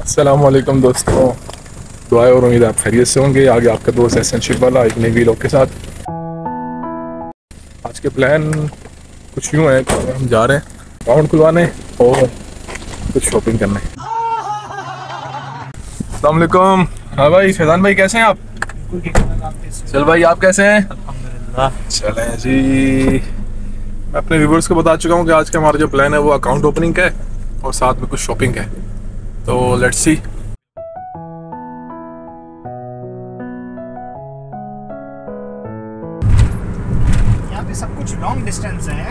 अस्सलामुअलैकुम दोस्तों, दुआएं और उम्मीद आप खैरियत से होंगे। आगे आपका दोस्त एसेंशियल वाला एक नई वीडियो के साथ। आज के प्लान कुछ यूँ है कि हम जा रहे हैं अकाउंट खुलवाने और कुछ शॉपिंग करने। अस्सलाम वालेकुम। हाँ भाई, फैजान भाई कैसे हैं आप? चल भाई, आप कैसे हैं? अल्हम्दुलिल्लाह। चलें जी, मैं अपने व्यूवर्स को बता चुका हूँ कि आज का हमारा जो प्लान है वो अकाउंट ओपनिंग का है और साथ में कुछ शॉपिंग है। तो लेट्स सी। यहाँ पे सब कुछ लॉन्ग डिस्टेंस है।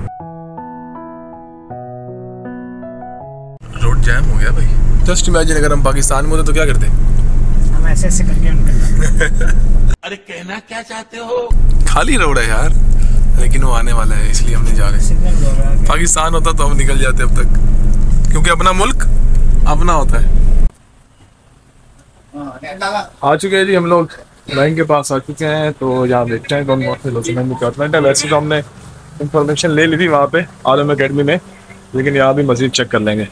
रोड जैम हो गया भाई। जस्ट इमेजिन अगर हम पाकिस्तान में होते तो क्या करते? हम ऐसे ऐसे करके निकलते। अरे कहना क्या चाहते हो? खाली रोड है यार, लेकिन वो आने वाला है इसलिए हम नहीं जा रहे। पाकिस्तान होता तो हम निकल जाते अब तक, क्योंकि अपना मुल्क अपना होता है। आ चुके हैं जी हम लोग, बैंक के पास आ चुके हैं। तो यहाँ देखते हैं कौन कौन से डॉक्यूमेंट रिक्वायरमेंट है। वैसे तो हमने इंफॉर्मेशन ले ली थी वहाँ पे आलम अकेडमी में, लेकिन यहाँ भी मजीद चेक कर लेंगे।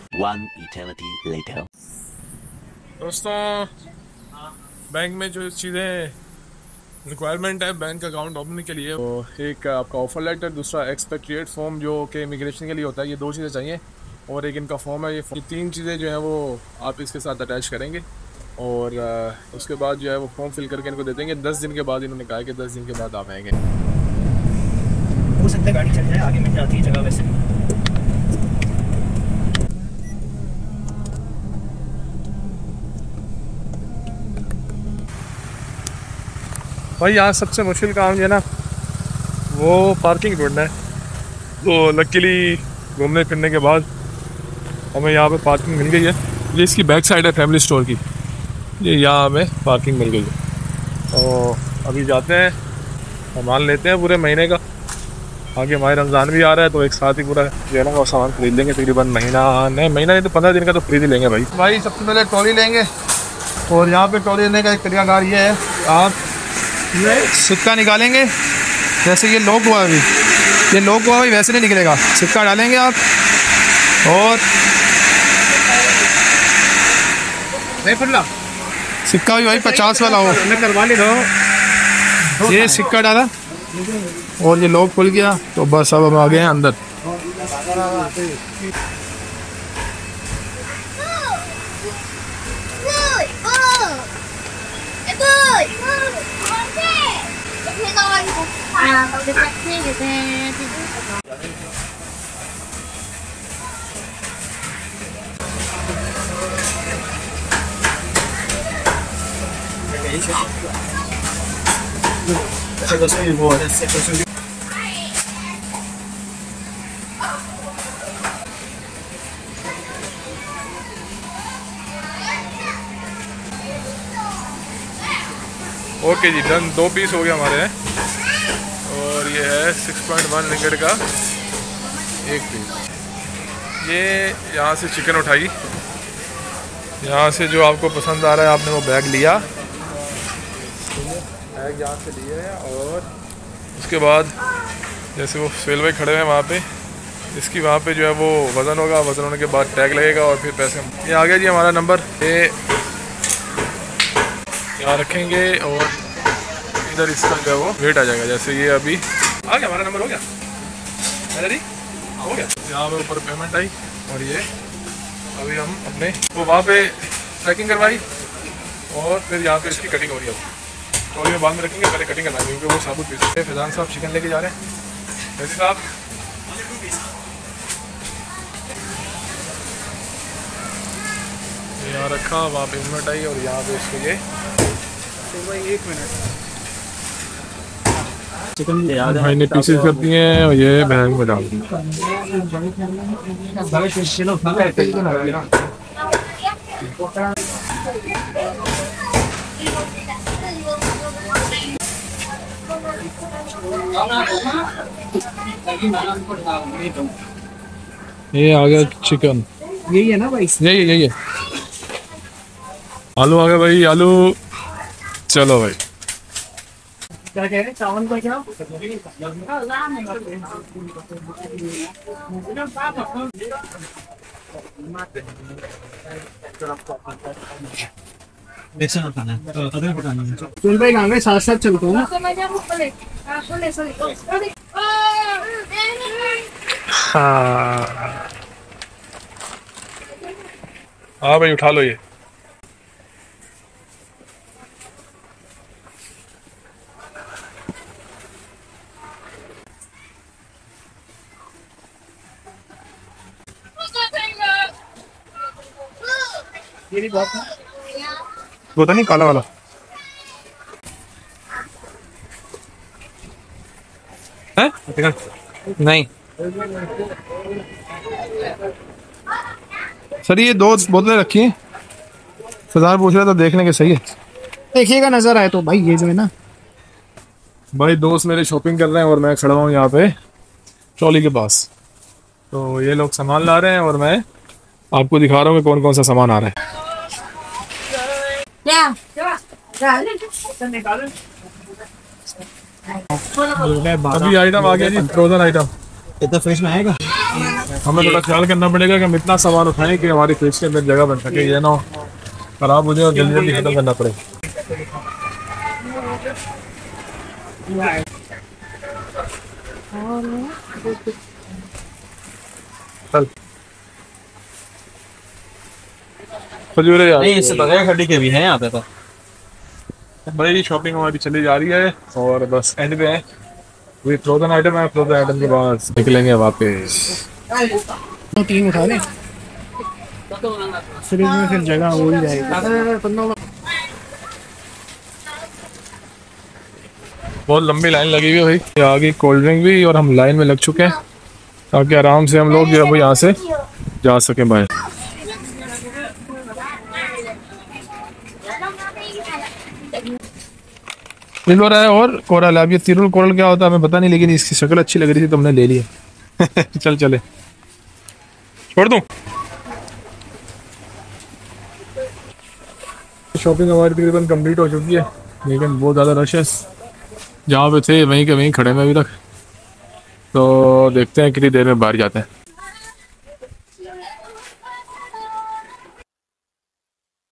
दोस्तों, बैंक में जो चीज़ें रिक्वायरमेंट है बैंक अकाउंट ओपनिंग के लिए, तो एक आपका ऑफर लेटर, दूसरा एक्सपेट्रिएट फॉर्म जो कि इमिग्रेशन के लिए होता है, ये 2 चीज़ें चाहिए। और एक इनका फॉर्म है। ये 3 चीज़ें जो है वो आप इसके साथ अटैच करेंगे और उसके बाद जो है वो फॉर्म फिल करके इनको दे देंगे। 10 दिन के बाद इन्होंने कहा है कि 10 दिन के बाद आप आएंगे। हो सकता है गाड़ी चल जाए, आगे मिल जाती है जगह वैसे। भाई यहाँ सबसे मुश्किल काम जो है ना वो पार्किंग ढूंढना है। तो लकीली घूमने फिरने के बाद हमें यहाँ पे पार्किंग मिल गई है। ये इसकी बैक साइड है फैमिली स्टोर की। ये यहाँ हमें पार्किंग मिल गई है। तो अभी जाते हैं, सामान लेते हैं पूरे महीने का। आगे हमारे रमज़ान भी आ रहा है, तो एक साथ ही पूरा जो है ना वो सामान खरीद लेंगे। तकरीबन महीना नहीं तो 15 दिन का तो खरीद ही लेंगे भाई। सबसे पहले ट्रॉली लेंगे और यहाँ पे ट्रॉली लेने का एक तरीकाकार ये है, आप सिक्का निकालेंगे। जैसे ये लॉक हुआ अभी, ये लॉक हुआ भाई वैसे नहीं निकलेगा। सिक्का डालेंगे आप और सिक्का भी भाई 50 वाला हो, करवा ले दो। ये सिक्का डाला और ये लॉक खुल गया। तो बस अब हम आ गए हैं अंदर। ओके जी, डन। 2 पीस हो गया हमारे। और ये है 6.1 रिंगट का 1 पीस। ये यहाँ से चिकन उठाई, यहाँ से जो आपको पसंद आ रहा है आपने वो बैग लिया, बैग यहाँ से लिए है। और उसके बाद जैसे वो सुहेल भाई खड़े हैं वहाँ पे, इसकी वहाँ पे जो है वो वज़न होगा, वज़न होने के बाद टैग लगेगा और फिर पैसे। ये आ गया जी हमारा नंबर। ये यहाँ रखेंगे और इधर इसका जो है वो वेट आ जाएगा। जैसे ये अभी आ गया, हमारा नंबर हो गया जी, हो गया। यहाँ पे ऊपर पेमेंट आई और ये अभी हम अपने वो वहाँ पे पैकिंग करवाई और फिर यहाँ पे इसकी कटिंग हो रही है। ट्रॉली में बाद में रखेंगे, पहले कटिंग करवाएंगे क्योंकि वो साबुत पीस है। फैजान साहब चिकन लेके जा रहे हैं। वैसे साहब यहाँ रखा, वहाँ पे इन्वर्ट आई और यहाँ पे इसको ये 1 मिनट भाई ने पीसेस कर दिए हैं और ये बैग में डाल दिए। ये आ गया चिकन, यही है ना भाई? यही है। आलू आ गया भाई, आलू। चलो भाई, क्या कह रहे हैं? चावल का क्या? बेसन खाना है, अदरक पकाना है। सुन भाई कहाँ गए, साथ साथ चलते हैं ना। हाँ हाँ भाई उठा लो ये। ये भी बहुत वो तो नहीं काला वाला। है नहीं सर, ये दो बोतलें रखी हैं। सरदार पूछ रहा था देखने के, सही है देखिएगा नजर आए तो भाई, ये जो है ना। भाई दोस्त मेरे शॉपिंग कर रहे हैं और मैं खड़ा हूँ यहाँ पे ट्रॉली के पास। तो ये लोग सामान ला रहे हैं और मैं आपको दिखा रहा हूँ कि कौन कौन सा सामान आ रहा है। अभी आइटम आ गया जी, फ्रोजन आइटम। ये तो फ्रिज में आएगा। हमें थोड़ा ख्याल करना पड़ेगा कि हम इतना सामान उठाएं कि हमारी फ्रिज के अंदर जगह बन सके, ये ना हो खराब हो जाए और जल्दी जल्दी खत्म करना पड़े। चल खजूरे यार, नहीं, इससे बगैर खड़ी के भी है यहाँ पे तो। भाई शॉपिंग हमारी चली जा रही है और बस एंड पे है। वही फ्रोजन आइटम है, फ्रोजन आइटम के बाद निकलेंगे वापस। 3 उठा ले, फ्रिज में फिर जगह हो ही जाएगी। बहुत लंबी लाइन लगी हुई है भाई, ये आगे कोल्ड ड्रिंक भी, और हम लाइन में लग चुके हैं ताकि आराम से हम लोग जो है वो यहाँ से जा सकें बाहर। तिरुल है और कोरल। अब ये तिरुल कोरल क्या होता है हमें पता नहीं, लेकिन इसकी शक्ल अच्छी लग रही थी तो हमने ले लिया। चल चले, छोड़ दूं। शॉपिंग हमारी तकरीबन कंप्लीट हो चुकी है, लेकिन बहुत ज़्यादा रश है। जहाँ पे थे वहीं के वहीं खड़े हैं अभी तक। तो देखते हैं कितनी देर में बाहर जाते हैं।